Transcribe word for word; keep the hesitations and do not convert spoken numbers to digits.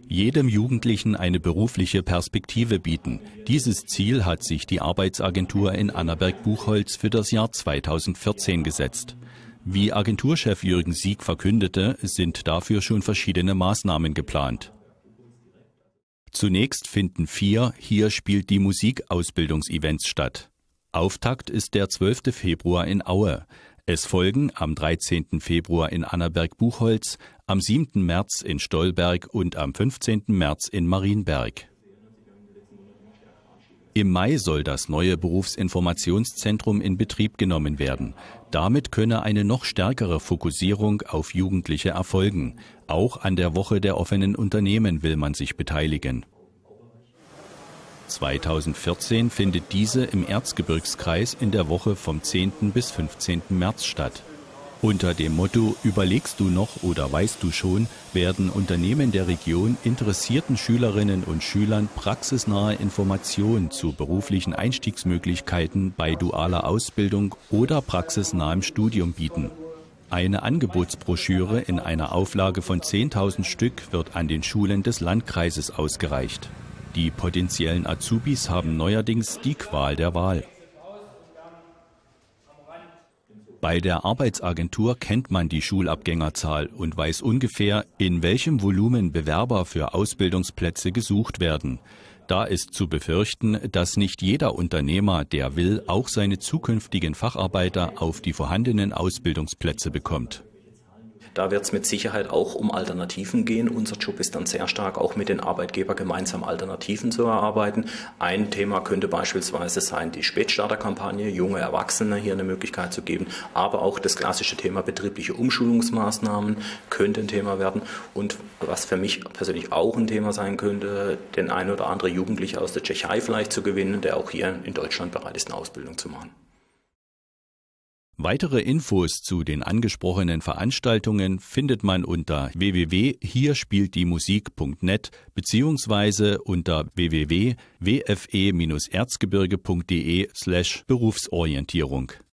Jedem Jugendlichen eine berufliche Perspektive bieten. Dieses Ziel hat sich die Arbeitsagentur in Annaberg-Buchholz für das Jahr zweitausendvierzehn gesetzt. Wie Agenturchef Jürgen Sieg verkündete, sind dafür schon verschiedene Maßnahmen geplant. Zunächst finden vier Hier spielt die Musik Ausbildungsevents statt. Auftakt ist der zwölfte Februar in Aue. Es folgen am dreizehnten Februar in Annaberg-Buchholz, am siebten März in Stolberg und am fünfzehnten März in Marienberg. Im Mai soll das neue Berufsinformationszentrum in Betrieb genommen werden. Damit könne eine noch stärkere Fokussierung auf Jugendliche erfolgen. Auch an der Woche der offenen Unternehmen will man sich beteiligen. zweitausendvierzehn findet diese im Erzgebirgskreis in der Woche vom zehnten bis fünfzehnten März statt. Unter dem Motto »Überlegst du noch oder weißt du schon« werden Unternehmen der Region interessierten Schülerinnen und Schülern praxisnahe Informationen zu beruflichen Einstiegsmöglichkeiten bei dualer Ausbildung oder praxisnahem Studium bieten. Eine Angebotsbroschüre in einer Auflage von zehntausend Stück wird an den Schulen des Landkreises ausgereicht. Die potenziellen Azubis haben neuerdings die Qual der Wahl. Bei der Arbeitsagentur kennt man die Schulabgängerzahl und weiß ungefähr, in welchem Volumen Bewerber für Ausbildungsplätze gesucht werden. Da ist zu befürchten, dass nicht jeder Unternehmer, der will, auch seine zukünftigen Facharbeiter auf die vorhandenen Ausbildungsplätze bekommt. Da wird es mit Sicherheit auch um Alternativen gehen. Unser Job ist dann sehr stark, auch mit den Arbeitgebern gemeinsam Alternativen zu erarbeiten. Ein Thema könnte beispielsweise sein, die Spätstarterkampagne, junge Erwachsene hier eine Möglichkeit zu geben. Aber auch das klassische Thema betriebliche Umschulungsmaßnahmen könnte ein Thema werden. Und was für mich persönlich auch ein Thema sein könnte, den ein oder andere Jugendliche aus der Tschechei vielleicht zu gewinnen, der auch hier in Deutschland bereit ist, eine Ausbildung zu machen. Weitere Infos zu den angesprochenen Veranstaltungen findet man unter w w w punkt hier spielt die musik punkt net beziehungsweise unter w w w punkt w f e Bindestrich erzgebirge punkt de slash Berufsorientierung.